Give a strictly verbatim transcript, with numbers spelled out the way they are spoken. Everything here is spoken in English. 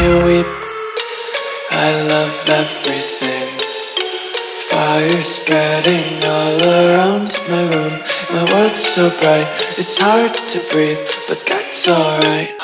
you weep. I love everything. Fire spreading all around my room. My world's so bright, it's hard to breathe, but that's alright.